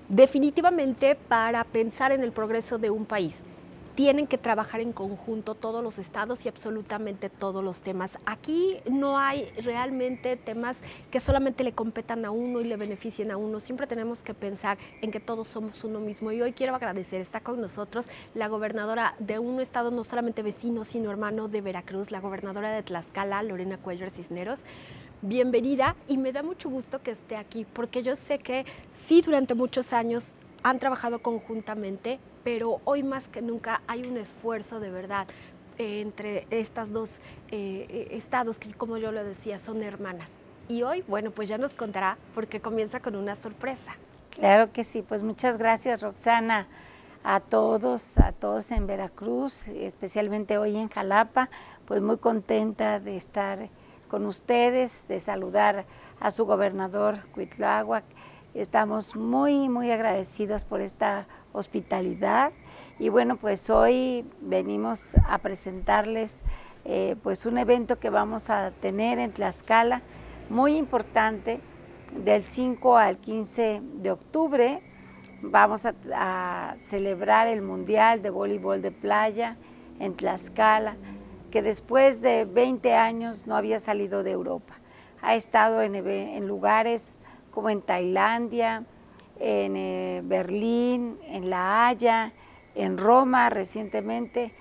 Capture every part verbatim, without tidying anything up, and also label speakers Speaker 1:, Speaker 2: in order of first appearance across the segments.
Speaker 1: Definitivamente, para pensar en el progreso de un país, tienen que trabajar en conjunto todos los estados y absolutamente todos los temas. Aquí no hay realmente temas que solamente le competan a uno y le beneficien a uno. Siempre tenemos que pensar en que todos somos uno mismo. Y hoy quiero agradecer, está con nosotros la gobernadora de un estado no solamente vecino, sino hermano de Veracruz, la gobernadora de Tlaxcala, Lorena Cuellar Cisneros. Bienvenida, y me da mucho gusto que esté aquí, porque yo sé que sí, durante muchos años han trabajado conjuntamente, pero hoy más que nunca hay un esfuerzo de verdad eh, entre estas dos eh, estados que, como yo lo decía, son hermanas. Y hoy, bueno, pues ya nos contará, porque comienza con una sorpresa.
Speaker 2: Claro que sí, pues muchas gracias, Roxana, a todos, a todos en Veracruz, especialmente hoy en Jalapa, pues muy contenta de estar con ustedes, de saludar a su gobernador Cuitláhuac. Estamos muy, muy agradecidos por esta hospitalidad y bueno, pues hoy venimos a presentarles eh, pues un evento que vamos a tener en Tlaxcala, muy importante, del cinco al quince de octubre. Vamos a, a celebrar el Mundial de Voleibol de Playa en Tlaxcala, que después de veinte años no había salido de Europa. Ha estado en, en lugares como en Tailandia, en eh, Berlín, en La Haya, en Roma recientemente,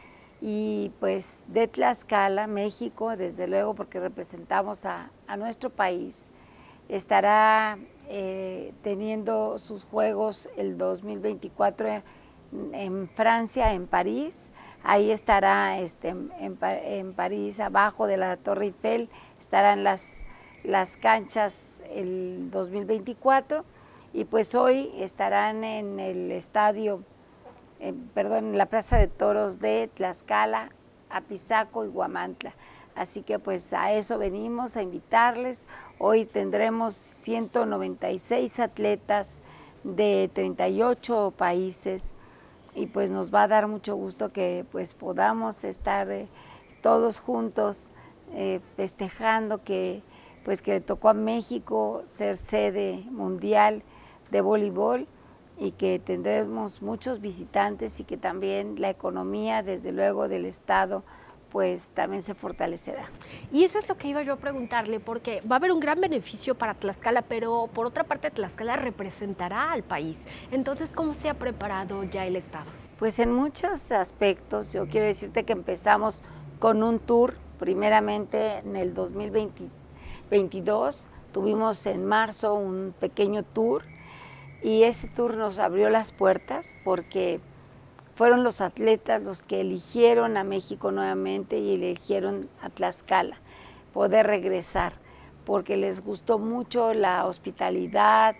Speaker 2: y pues de Tlaxcala, México, desde luego, porque representamos a, a nuestro país. Estará eh, teniendo sus juegos el dos mil veinticuatro en, en Francia, en París. Ahí estará este, en, en París, abajo de la Torre Eiffel, estarán las, las canchas el dos mil veinticuatro, y pues hoy estarán en el estadio, eh, perdón, en la Plaza de Toros de Tlaxcala, Apizaco y Huamantla. Así que pues a eso venimos, a invitarles. Hoy tendremos ciento noventa y seis atletas de treinta y ocho países, y pues nos va a dar mucho gusto que pues podamos estar eh, todos juntos eh, festejando que pues que tocó a México ser sede mundial de voleibol, y que tendremos muchos visitantes, y que también la economía, desde luego, del estado pues también se fortalecerá.
Speaker 1: Y eso es lo que iba yo a preguntarle, porque va a haber un gran beneficio para Tlaxcala, pero por otra parte Tlaxcala representará al país. Entonces, ¿cómo se ha preparado ya el estado?
Speaker 2: Pues en muchos aspectos. Yo quiero decirte que empezamos con un tour, primeramente en el dos mil veintidós, tuvimos en marzo un pequeño tour, y ese tour nos abrió las puertas porque fueron los atletas los que eligieron a México nuevamente y eligieron a Tlaxcala poder regresar, porque les gustó mucho la hospitalidad,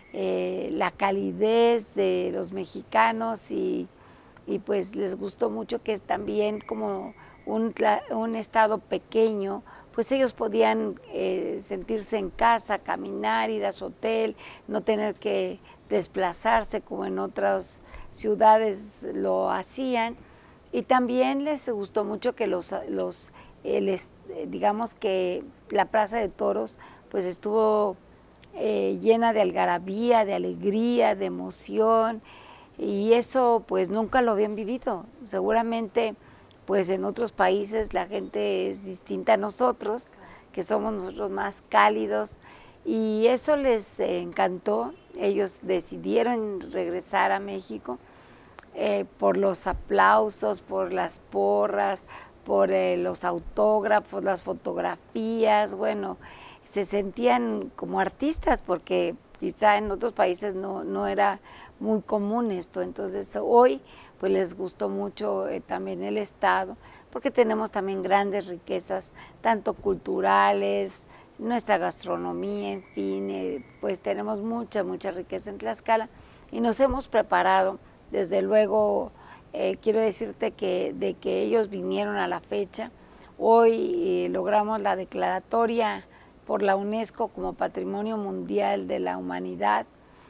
Speaker 2: eh, la calidez de los mexicanos, y, y pues les gustó mucho que también, como un, un estado pequeño, pues ellos podían eh, sentirse en casa, caminar, ir a su hotel, no tener que desplazarse como en otras ciudades lo hacían. Y también les gustó mucho que los, los el, digamos que la Plaza de Toros pues estuvo eh, llena de algarabía, de alegría, de emoción, y eso pues nunca lo habían vivido. Seguramente pues en otros países la gente es distinta a nosotros, que somos nosotros más cálidos, y eso les encantó. Ellos decidieron regresar a México eh, por los aplausos, por las porras, por eh, los autógrafos, las fotografías. Bueno, se sentían como artistas, porque quizá en otros países no, no era muy común esto. Entonces hoy pues les gustó mucho eh, también el estado, porque tenemos también grandes riquezas, tanto culturales, nuestra gastronomía, en fin, eh, pues tenemos mucha, mucha riqueza en Tlaxcala, y nos hemos preparado. Desde luego, eh, quiero decirte que de que ellos vinieron a la fecha, hoy eh, logramos la declaratoria por la UNESCO como Patrimonio Mundial de la Humanidad.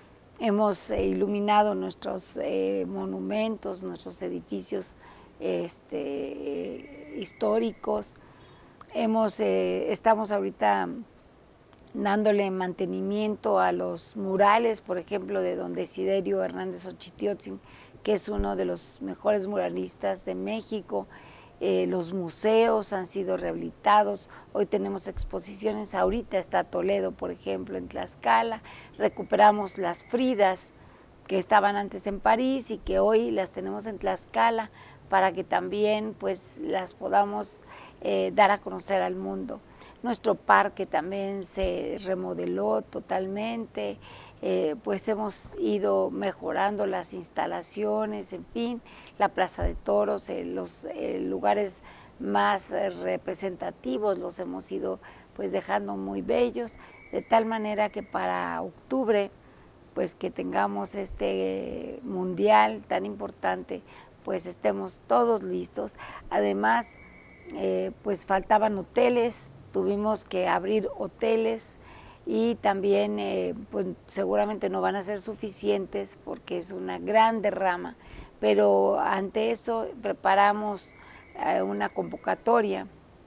Speaker 2: Hemos eh, iluminado nuestros eh, monumentos, nuestros edificios este, eh, históricos. Hemos, eh, estamos ahorita dándole mantenimiento a los murales, por ejemplo, de don Desiderio Hernández Ochitiotzin, que es uno de los mejores muralistas de México. Eh, los museos han sido rehabilitados, hoy tenemos exposiciones, ahorita está Toledo, por ejemplo, en Tlaxcala, recuperamos las Fridas que estaban antes en París y que hoy las tenemos en Tlaxcala, para que también pues las podamos eh, dar a conocer al mundo. Nuestro parque también se remodeló totalmente, eh, pues hemos ido mejorando las instalaciones, en fin, la Plaza de Toros, eh, los eh, lugares más eh, representativos los hemos ido pues dejando muy bellos, de tal manera que para octubre, pues que tengamos este mundial tan importante, pues estemos todos listos. Además, eh, pues faltaban hoteles, tuvimos que abrir hoteles y también eh, pues seguramente no van a ser suficientes porque es una gran derrama, pero ante eso preparamos eh, una convocatoria,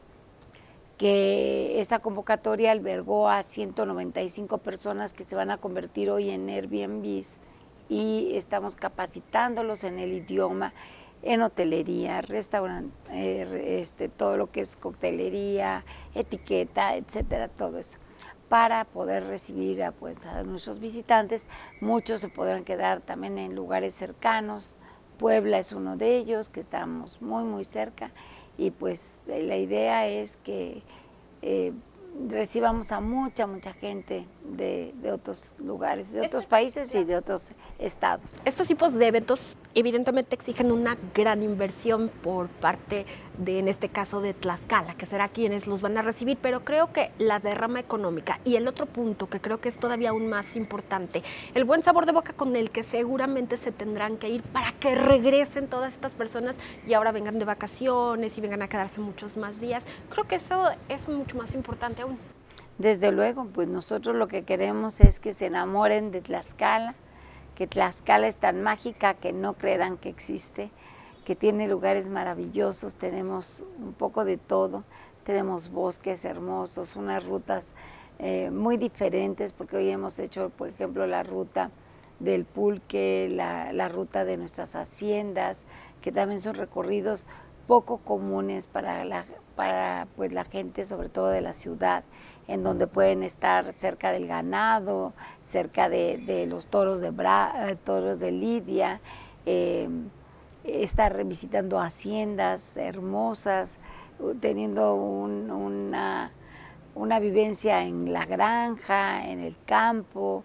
Speaker 2: que esta convocatoria albergó a ciento noventa y cinco personas que se van a convertir hoy en Airbnbs y estamos capacitándolos en el idioma, en hotelería, restaurante, eh, este, todo lo que es coctelería, etiqueta, etcétera, todo eso, para poder recibir a, pues, a nuestros visitantes. Muchos se podrán quedar también en lugares cercanos. Puebla es uno de ellos, que estamos muy, muy cerca, y pues la idea es que eh, recibamos a mucha, mucha gente de, de otros lugares, de otros países y de otros estados.
Speaker 1: Estos tipos de eventos evidentemente exigen una gran inversión por parte de, en este caso, de Tlaxcala, que será quienes los van a recibir, pero creo que la derrama económica y el otro punto que creo que es todavía aún más importante, el buen sabor de boca con el que seguramente se tendrán que ir para que regresen todas estas personas y ahora vengan de vacaciones y vengan a quedarse muchos más días. Creo que eso es mucho más importante aún.
Speaker 2: Desde luego, pues nosotros lo que queremos es que se enamoren de Tlaxcala, que Tlaxcala es tan mágica que no creerán que existe, que tiene lugares maravillosos, tenemos un poco de todo, tenemos bosques hermosos, unas rutas eh, muy diferentes, porque hoy hemos hecho, por ejemplo, la ruta del pulque, la, la ruta de nuestras haciendas, que también son recorridos poco comunes para la, para, pues, la gente, sobre todo de la ciudad, en donde pueden estar cerca del ganado, cerca de, de los toros de, Bra, toros de Lidia, eh, estar visitando haciendas hermosas, teniendo un, una, una vivencia en la granja, en el campo,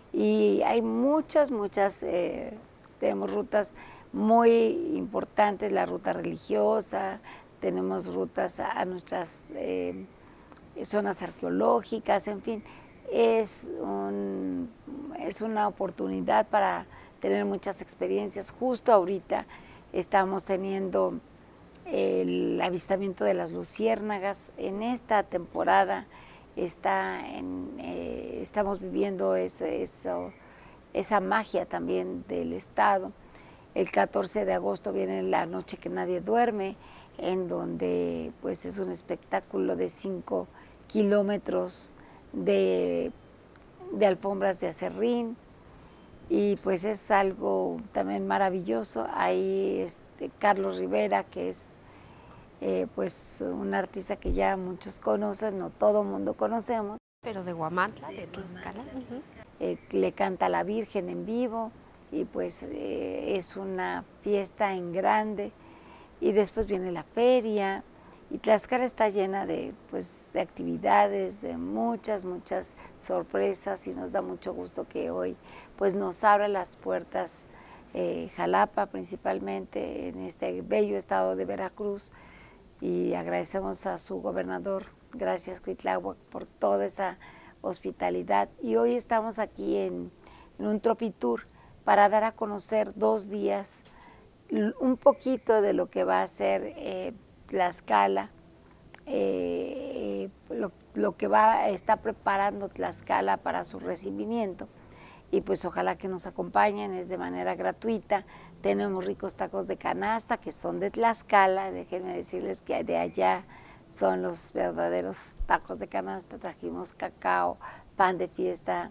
Speaker 2: y hay muchas, muchas, eh, tenemos rutas muy importantes, la ruta religiosa, tenemos rutas a, a nuestras eh, zonas arqueológicas, en fin, es, un, es una oportunidad para tener muchas experiencias. Justo ahorita estamos teniendo el avistamiento de las luciérnagas. En esta temporada está en, eh, estamos viviendo eso, eso, esa magia también del estado. El catorce de agosto viene la noche que nadie duerme, en donde pues es un espectáculo de cinco kilómetros de, de alfombras de acerrín, y pues es algo también maravilloso. Ahí este, Carlos Rivera, que es eh, pues un artista que ya muchos conocen, no todo el mundo conocemos.
Speaker 1: Pero de Huamantla, de Tlaxcala. Uh-huh.
Speaker 2: eh, le canta a la Virgen en vivo, y pues eh, es una fiesta en grande, y después viene la feria, y Tlaxcala está llena de, pues, de actividades, de muchas, muchas sorpresas, y nos da mucho gusto que hoy pues, nos abra las puertas eh, Jalapa, principalmente en este bello estado de Veracruz, y agradecemos a su gobernador, gracias Cuitláhuac, por toda esa hospitalidad. Y hoy estamos aquí en, en un Tropitour para dar a conocer dos días un poquito de lo que va a ser eh, Tlaxcala, eh, eh, lo, lo que va está preparando Tlaxcala para su recibimiento, y pues ojalá que nos acompañen, es de manera gratuita. Tenemos ricos tacos de canasta que son de Tlaxcala, déjenme decirles que de allá son los verdaderos tacos de canasta. Trajimos cacao, pan de fiesta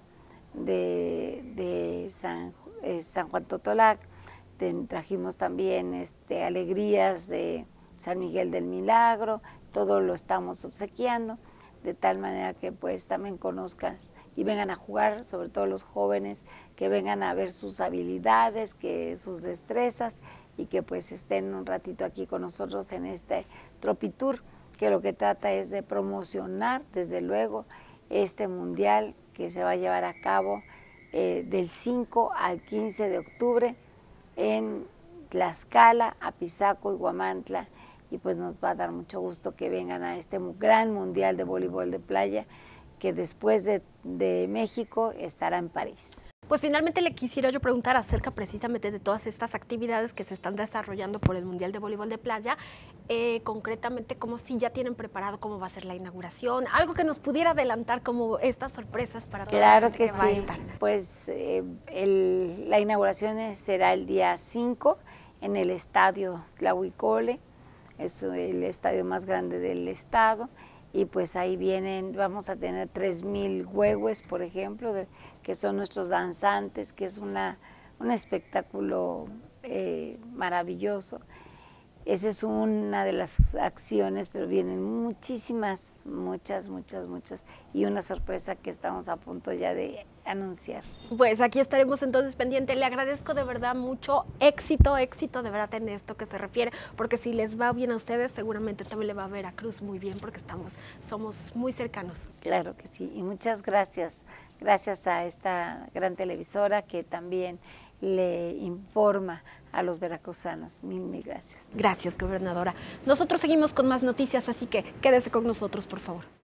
Speaker 2: de, de San, eh, San Juan Totolac, trajimos también este, alegrías de San Miguel del Milagro, todo lo estamos obsequiando, de tal manera que pues también conozcan y vengan a jugar, sobre todo los jóvenes, que vengan a ver sus habilidades, que sus destrezas, y que pues estén un ratito aquí con nosotros en este Tropitour, que lo que trata es de promocionar, desde luego, este mundial que se va a llevar a cabo eh, del cinco al quince de octubre en Tlaxcala, Apizaco y Huamantla, y pues nos va a dar mucho gusto que vengan a este gran mundial de voleibol de playa, que después de, de México estará en París.
Speaker 1: Pues finalmente le quisiera yo preguntar acerca precisamente de todas estas actividades que se están desarrollando por el Mundial de Voleibol de Playa, eh, concretamente como si ya tienen preparado cómo va a ser la inauguración, algo que nos pudiera adelantar como estas sorpresas para toda
Speaker 2: claro
Speaker 1: la gente
Speaker 2: que,
Speaker 1: que
Speaker 2: sí.
Speaker 1: va a estar.
Speaker 2: Pues eh, el, la inauguración será el día cinco en el estadio Tlahuicole, es el estadio más grande del estado, y pues ahí vienen, vamos a tener tres mil huehues, por ejemplo, de, que son nuestros danzantes, que es una, un espectáculo eh, maravilloso. Esa es una de las acciones, pero vienen muchísimas, muchas, muchas, muchas, y una sorpresa que estamos a punto ya de anunciar.
Speaker 1: Pues aquí estaremos entonces pendientes. Le agradezco de verdad mucho, éxito, éxito de verdad en esto que se refiere, porque si les va bien a ustedes, seguramente también le va a Veracruz muy bien, porque estamos, somos muy cercanos.
Speaker 2: Claro que sí, y muchas gracias, gracias a esta gran televisora que también le informa a los veracruzanos. Mil, mil gracias.
Speaker 1: Gracias, gobernadora. Nosotros seguimos con más noticias, así que quédese con nosotros, por favor.